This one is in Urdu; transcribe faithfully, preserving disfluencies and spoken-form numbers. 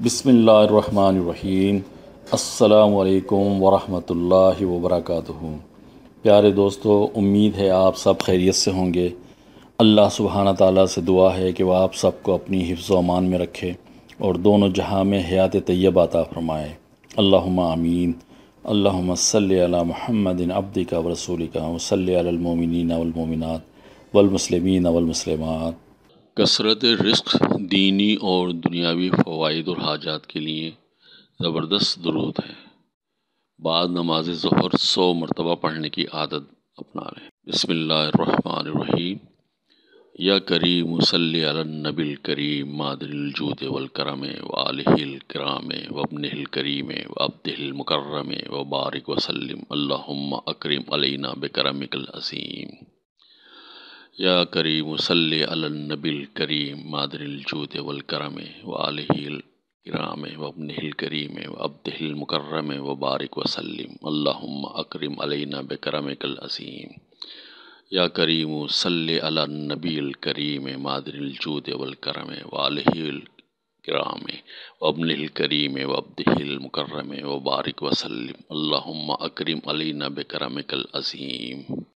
بسم اللہ الرحمن الرحیم۔ السلام علیکم ورحمۃ اللہ وبرکاتہ۔ پیارے دوستو، امید ہے آپ سب خیریت سے ہوں گے۔ اللہ سبحانہ تعالیٰ سے دعا ہے کہ وہ آپ سب کو اپنی حفظ و امان میں رکھے اور دونوں جہاں میں حیات طیبہ عطا فرمائے۔ اللہم آمین۔ اللہم صلی علی محمد عبدک و رسولک و صلی علی المومنین والمومنات والمسلمین والمسلمات۔ کثرت رزق دینی اور دنیاوی فوائد اور حاجات کے لیے زبردست درود ہے۔ بعد نماز ظہر سو مرتبہ پڑھنے کی عادت اپنا لیں۔ بسم اللہ الرحمن الرحیم۔ یا کریم صلی علی النبی الکریم مادر الجود والکرم وآلہ الکرام وابنہ الکریم وعبدہ المکرم وبارک وسلم اللہم اکرم علینا بکرمک العظیم۔ یا کریم صلی علی النبی الکریم مادر الجود والکرم وآلہ الکرام وابنہ الکریم وعبدہ المکرم وبارک وسلم اللہم اکرم علینا بکرمک العظیم۔ یا کریم صلی علی النبی الکریم مادر الجود والکرم وآلہ الکرام وابنہ الکریم وعبدہ المکرم وبارک وسلم اللہم اکرم علینا بکرمک العظیم۔